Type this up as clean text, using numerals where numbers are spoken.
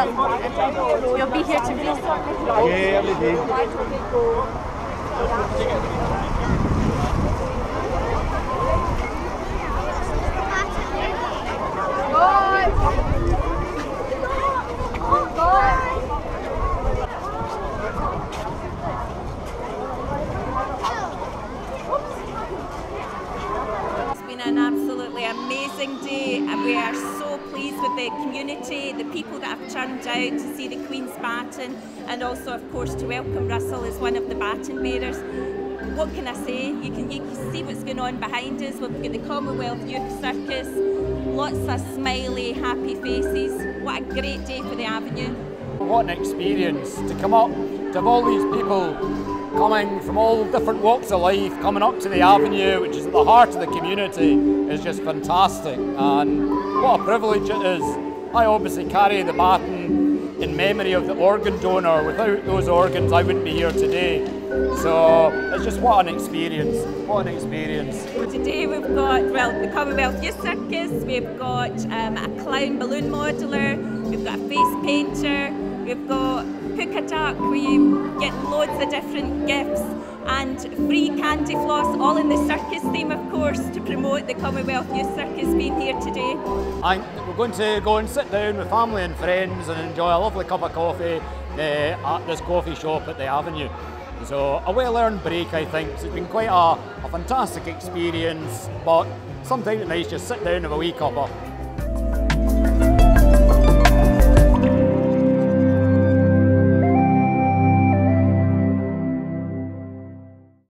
You'll be here to visit? Yeah, every day. An absolutely amazing day, and we are so pleased with the community, the people that have turned out to see the Queen's Baton, and also of course to welcome Russell as one of the baton bearers. What can I say? You can see what's going on behind us. We've got the Commonwealth Youth Circus, lots of smiley, happy faces. What a great day for the Avenue. What an experience to come up, to have all these people coming from all different walks of life, coming up to the Avenue, which is at the heart of the community, is just fantastic. And what a privilege it is. I obviously carry the baton in memory of the organ donor. Without those organs, I wouldn't be here today. So it's just what an experience, what an experience. Today we've got, well, the Commonwealth Youth Circus, we've got a clown balloon modeller, we've got a face painter, we've got Hook a Duck, where you get loads of different gifts, and free candy floss, all in the circus theme of course, to promote the Commonwealth Youth Circus being here today. We're going to go and sit down with family and friends and enjoy a lovely cup of coffee at this coffee shop at the Avenue. So a well-earned break, I think. It's been quite a fantastic experience, but sometimes it's nice just sit down and have a wee cuppa.